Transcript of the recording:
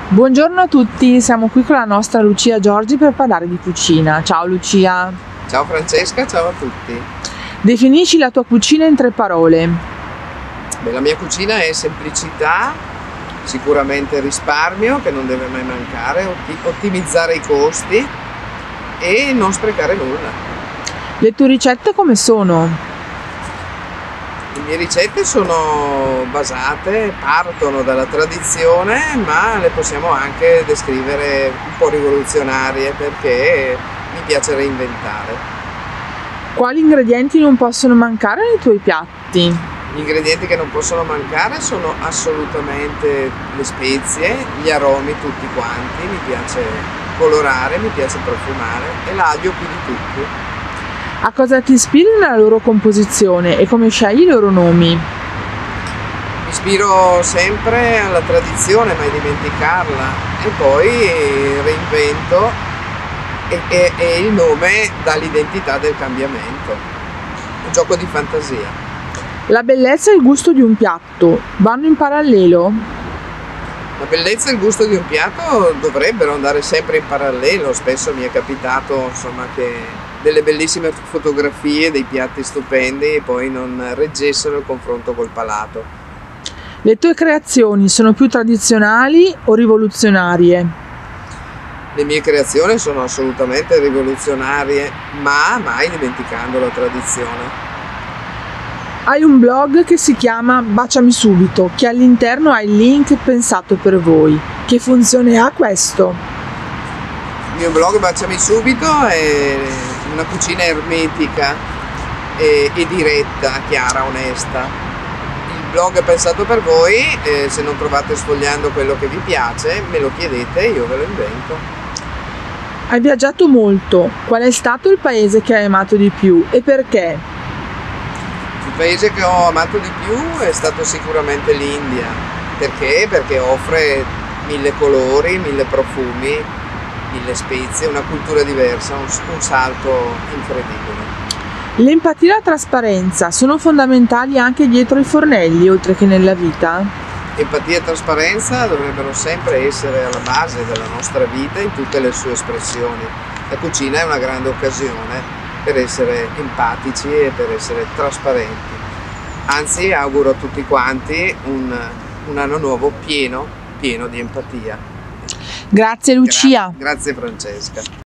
Buongiorno a tutti, siamo qui con la nostra Lucia Giorgi per parlare di cucina. Ciao Lucia. Ciao Francesca, ciao a tutti. Definisci la tua cucina in 3 parole. Beh, la mia cucina è semplicità, sicuramente risparmio che non deve mai mancare, ottimizzare i costi e non sprecare nulla. Le tue ricette come sono? Le mie ricette sono basate, partono dalla tradizione, ma le possiamo anche descrivere un po' rivoluzionarie perché mi piace reinventare. Quali ingredienti non possono mancare nei tuoi piatti? Gli ingredienti che non possono mancare sono assolutamente le spezie, gli aromi tutti quanti, mi piace colorare, mi piace profumare e l'aglio più di tutti. A cosa ti ispiri nella loro composizione e come scegli i loro nomi? Mi ispiro sempre alla tradizione, mai dimenticarla, e poi reinvento e il nome dà l'identità del cambiamento. Un gioco di fantasia. La bellezza e il gusto di un piatto vanno in parallelo? La bellezza e il gusto di un piatto dovrebbero andare sempre in parallelo. Spesso mi è capitato, insomma, che delle bellissime fotografie, dei piatti stupendi e poi non reggessero il confronto col palato. Le tue creazioni sono più tradizionali o rivoluzionarie? Le mie creazioni sono assolutamente rivoluzionarie, ma mai dimenticando la tradizione. Hai un blog che si chiama Baciami Subito, che all'interno ha il link pensato per voi. Che funzione ha questo? Il mio blog Baciami Subito è una cucina ermetica e diretta, chiara, onesta. Il blog è pensato per voi, se non trovate sfogliando quello che vi piace, me lo chiedete e io ve lo invento. Hai viaggiato molto. Qual è stato il paese che hai amato di più e perché? Il paese che ho amato di più è stato sicuramente l'India. Perché? Perché offre 1000 colori, 1000 profumi, 1000 spezie, una cultura diversa, un salto incredibile. L'empatia e la trasparenza sono fondamentali anche dietro i fornelli, oltre che nella vita? Empatia e trasparenza dovrebbero sempre essere alla base della nostra vita in tutte le sue espressioni. La cucina è una grande occasione per essere empatici e per essere trasparenti. Anzi, auguro a tutti quanti un anno nuovo pieno di empatia. Grazie Lucia. Grazie Francesca.